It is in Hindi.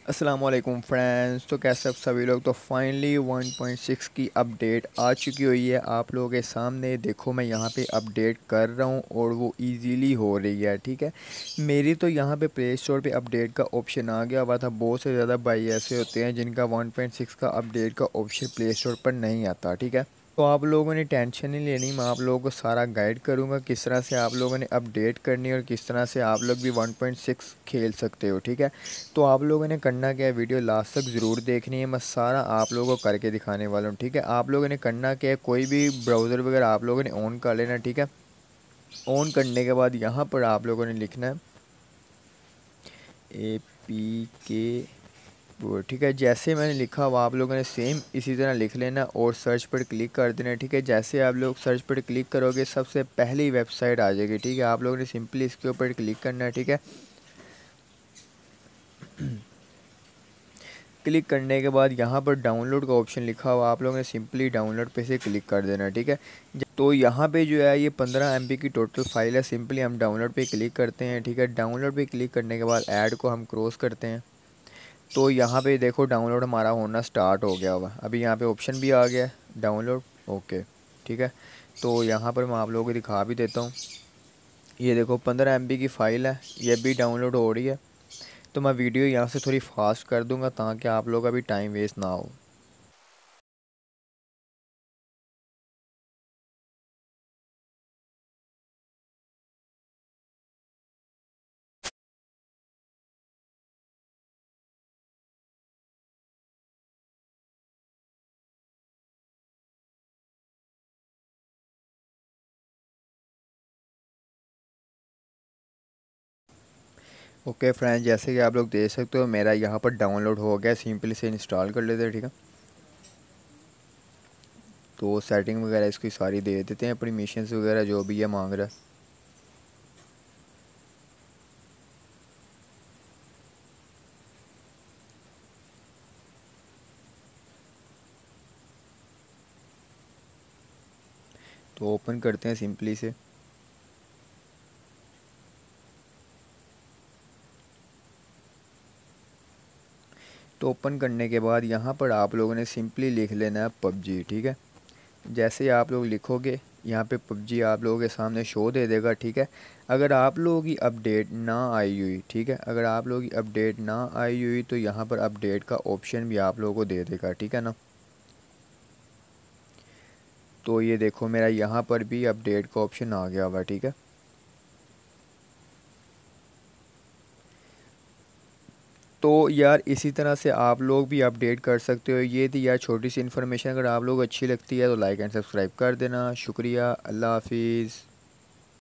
अस्सलाम वालेकुम फ्रेंड्स। तो कैसे आप सभी लोग। तो फाइनली 1.6 की अपडेट आ चुकी हुई है आप लोगों के सामने। देखो मैं यहाँ पे अपडेट कर रहा हूँ और वो इजीली हो रही है। ठीक है, मेरी तो यहाँ पे प्ले स्टोर पे अपडेट का ऑप्शन आ गया हुआ था। बहुत से ज़्यादा भाई ऐसे होते हैं जिनका 1.6 का अपडेट का ऑप्शन प्ले स्टोर पर नहीं आता। ठीक है, तो आप लोगों ने टेंशन नहीं लेनी, मैं आप लोगों को सारा गाइड करूँगा किस तरह से आप लोगों ने अपडेट करनी है और किस तरह से आप लोग भी 1.6 खेल सकते हो। ठीक है, तो आप लोगों ने करना क्या है, वीडियो लास्ट तक ज़रूर देखनी है। मैं सारा आप लोगों को करके दिखाने वाला हूँ। ठीक है, आप लोगों ने करना क्या है, कोई भी ब्राउज़र वगैरह आप लोगों ने ऑन कर लेना। ठीक है, ऑन करने के बाद यहाँ पर आप लोगों ने लिखना है APK वो। ठीक है, जैसे मैंने लिखा हुआ आप लोगों ने सेम इसी तरह लिख लेना और सर्च पर क्लिक कर देना। ठीक है, जैसे आप लोग सर्च पर क्लिक करोगे सबसे पहली वेबसाइट आ जाएगी। ठीक है, आप लोगों ने सिंपली इसके ऊपर क्लिक करना है। ठीक है, क्लिक करने के बाद यहाँ पर डाउनलोड का ऑप्शन लिखा हुआ आप लोगों ने सिंपली डाउनलोड पे से क्लिक कर देना है। ठीक है, तो यहाँ पे जो है ये 15 MB की टोटल फाइल है। सिंपली हम डाउनलोड पे क्लिक करते हैं। ठीक है, डाउनलोड पे क्लिक करने के बाद ऐड को हम क्रॉस करते हैं। तो यहाँ पे देखो डाउनलोड हमारा होना स्टार्ट हो गया हुआ। अभी यहाँ पे ऑप्शन भी आ गया है डाउनलोड। ओके, ठीक है, तो यहाँ पर मैं आप लोगों को दिखा भी देता हूँ। ये देखो 15 MB की फ़ाइल है, ये भी डाउनलोड हो रही है। तो मैं वीडियो यहाँ से थोड़ी फास्ट कर दूँगा ताकि आप लोग का भी टाइम वेस्ट ना हो। ओके फ्रेंड, जैसे कि आप लोग देख सकते हो मेरा यहाँ पर डाउनलोड हो गया। सिंपली से इंस्टॉल कर लेते हैं। ठीक है, तो सेटिंग वगैरह इसकी सारी दे देते हैं, परमिशंस वगैरह जो भी है मांग रहा है। तो ओपन करते हैं सिंपली से। तो ओपन करने के बाद यहाँ पर आप लोगों ने सिंपली लिख लेना है पबजी। ठीक है, जैसे ही आप लोग लिखोगे यहाँ पे पबजी आप लोगों के सामने शो दे देगा। ठीक है, अगर आप लोगों की अपडेट ना आई हुई, ठीक है, अगर आप लोगों की अपडेट ना आई हुई तो यहाँ पर अपडेट का ऑप्शन भी आप लोगों को दे देगा। ठीक है ना, तो ये देखो मेरा यहाँ पर भी अपडेट का ऑप्शन आ गया हुआ। ठीक है, तो यार इसी तरह से आप लोग भी अपडेट कर सकते हो। ये थी यार छोटी सी इन्फॉर्मेशन। अगर आप लोग अच्छी लगती है तो लाइक एंड सब्सक्राइब कर देना। शुक्रिया, अल्लाह हाफिज़।